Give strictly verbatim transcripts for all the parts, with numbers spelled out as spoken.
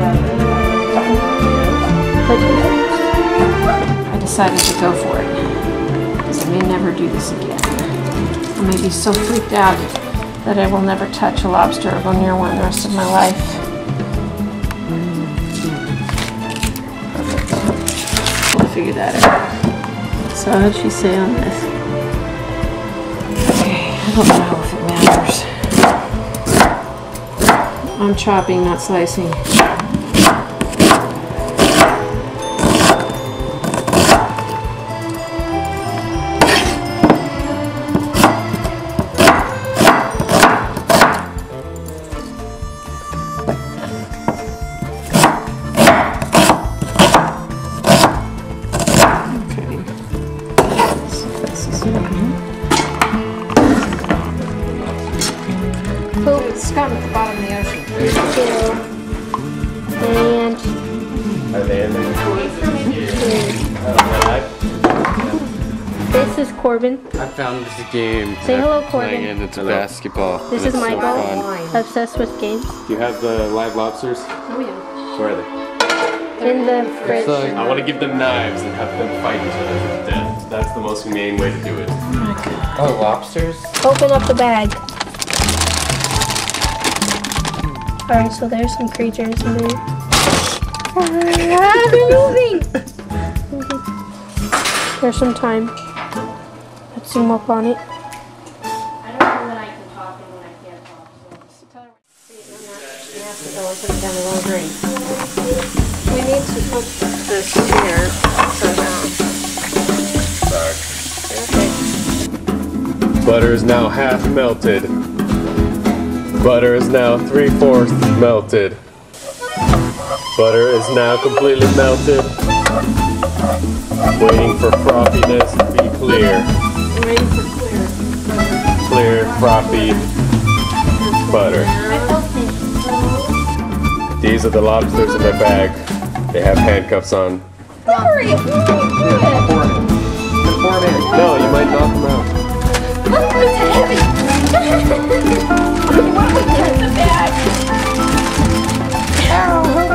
I decided to go for it, because I may never do this again. I may be so freaked out that I will never touch a lobster or go near one the rest of my life. Perfect. We'll figure that out. So how did she say on this? Okay, I don't know if it matters. I'm chopping, not slicing. Scum at the bottom of the ocean. And are they in there? This is Corbin. I found this game. Say hello, Corbin. And it's basketball. This is Michael. Obsessed with games. Do you have the live lobsters? Oh yeah. Where are they? In the fridge. I want to give them knives and have them fight each other to death. That's the most humane way to do it. Oh, lobsters? Open up the bag. Alright, so there's some creatures in there. Ah, they're moving! There's some time. Let's zoom up on it. I don't know when I can talk and when I can't talk. So tell her what to see. I'm not going to put it down the wrong drain. We need to put this here. Sorry. Okay. Butter is now half melted. Butter is now three-fourths melted. Butter is now completely melted. Waiting for frothiness to be clear. Waiting for clear. Clear, frothy butter. These are the lobsters in their bag. They have handcuffs on. Sorry! Yeah, pour it in. Pour it in. No, you might knock them out. Oh, it's heavy! What was in the bag? Ow!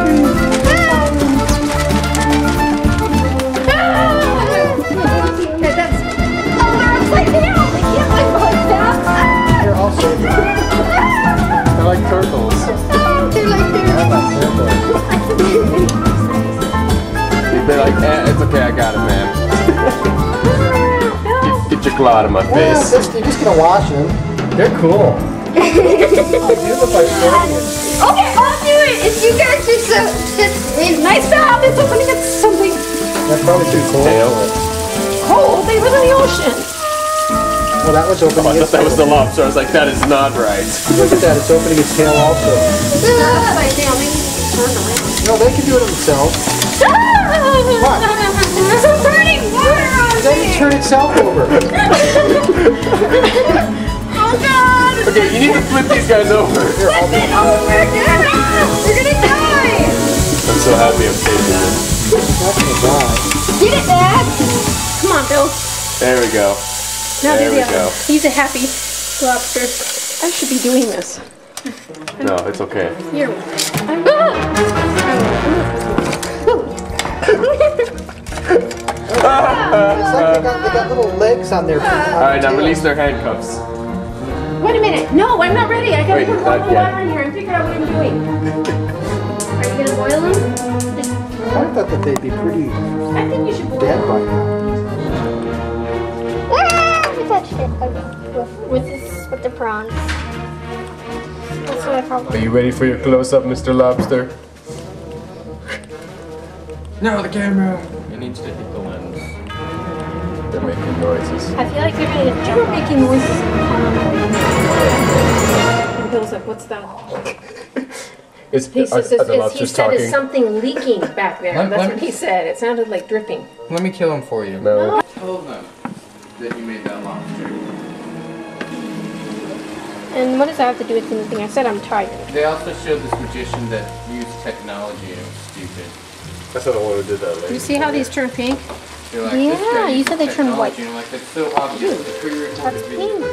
Okay, that's... Oh, they're upside down! They can't live like that! They're also... They're like turtles. They're like turtles. They're like, eh, it's okay, I got it, man. get, get your claw out of my Yeah, face. just, you're just gonna wash them. They're cool. They do look like scorpions. Okay, I'll do it! If you guys just, uh, just... Nice job! It's opening up something That's probably too cold. Tail. cold. They live in the ocean. Well, that was opening Oh, I its thought that was the tail. lobster. I was like, that is not right. Look at that, it's opening its tail also. Upside down. Maybe turn around. No, they can do it themselves. What? There's burning water on It doesn't turn itself over. Oh God! Okay, you need to flip these guys over. Here, I'll Flip it over! We're gonna die! I'm so happy I'm saving this. not gonna die. Get it, Dad! Come on, Bill. There we go. Now There do we the other. go. He's a happy lobster. I should be doing this. No, it's okay. Here. I'm It's like they got, they got little legs on their feet. Alright, now release their handcuffs. Wait a minute. No, I'm not ready. I gotta Wait, put not more yet. water in here and figure out what I'm doing. Are you gonna boil them? I thought that they'd be pretty I think you should boil dead them. by now. Ah, I touched it. Okay. With, with, this, with the prawns. That's what I Are probably... you ready for your close-up, Mister Lobster? No, the camera. It needs to hit the lens. They're making noises. I feel like they're gonna get jump making noises. And Bill's like, what's that? Is, He are, says, are it's, the it's, he lobsters said it's talking? something leaking back there. Let- That's let what me- he said. It sounded like dripping. Let me kill him for you. No. Tell them that you made that lobster. And what does that have to do with anything? I said I'm tired. They also showed this magician that used technology and it was stupid. That's not the one who did that You lady. see how these turn pink? They're like, Yeah, this guy you used said they turned white. technology, and I'm like, that's so obvious. The pre-recorded That's video. pink.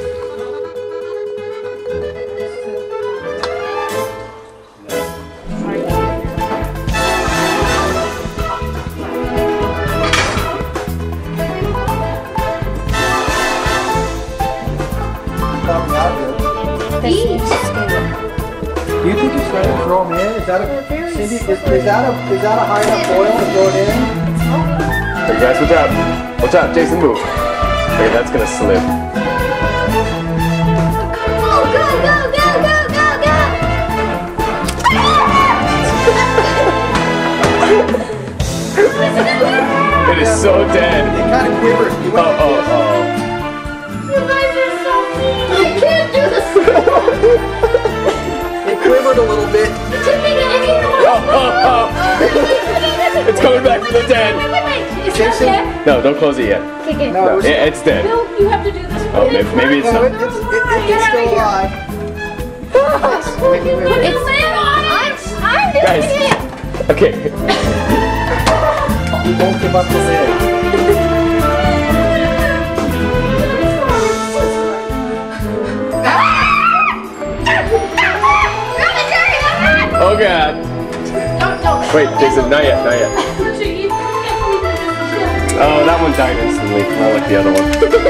Is that a Cindy? Is, is that a is that a high enough boil to throw it in? Hey guys, watch out! Watch out, Jason, move. Okay, that's gonna slip. Go, go, go, go, go, go, go! It is so dead. It kind of quivered. You Oh, went oh, oh. You guys are so mean. I can't do this. It quivered a little bit. Tipping it any more. Oh, oh, oh. It's coming back from the dead. Wait, wait, wait. It's not Jason? dead? No, don't close it yet. Kick it. No, No, it's, it, it's dead. No, you have to do this. Oh, maybe, maybe it's no, it, not. it's, it, it, it's still alive. Put the lid on it. I'm doing Guys. it. Okay. You won't give up the lid. Oh god. Don't, don't. Wait, Jason, not yet, not yet. Oh, that one died instantly. I like the other one.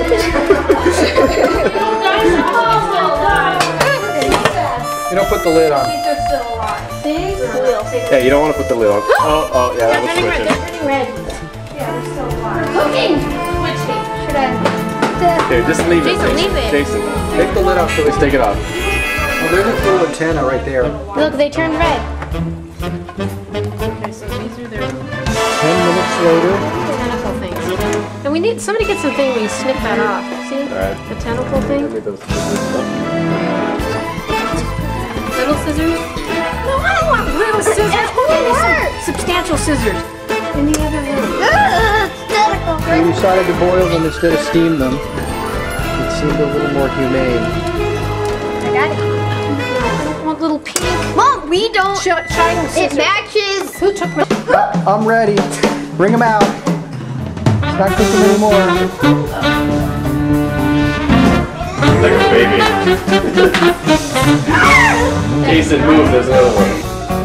You don't put the lid on. Big wheel. Yeah, you don't want to put the lid on. Oh, oh, yeah, that was They're switching. turning red. Cooking. Should I? Okay, just leave it. Jason, leave it. Jason, Take the lid off so let's it's take it off. Well, there's a little antenna right there. Look, they turned red. Okay, so these are their Ten minutes later. tentacle things. And we need, somebody get something we can snip that off. See? Alright. The tentacle thing? Little scissors. Little scissors? No, I don't want little scissors. It hurts. Substantial scissors. In the other room. We decided to boil them instead of steam them. It seemed a little more humane. I got it. I don't want little pink. Mom, we don't. Sh shining It scissors. matches. Who took my... I'm ready. Bring them out. It's not cooking anymore. Like a baby. Jason, move, there's another one.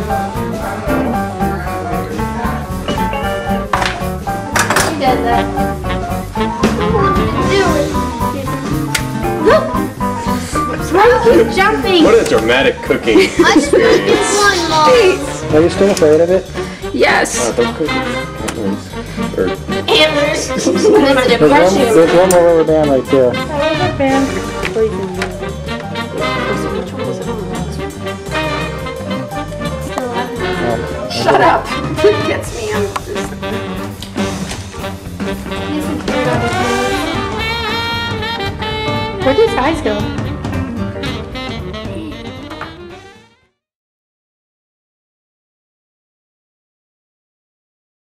She does that. Do it. Why do you keep jumping? What a dramatic cooking experience. One more. Are you still afraid of it? Yes. Oh, don't cook it. Or, Hammers. That's a There's one, depression. there's one more rubber band right there. Shut up. It gets me. I'm just... Where did his eyes go?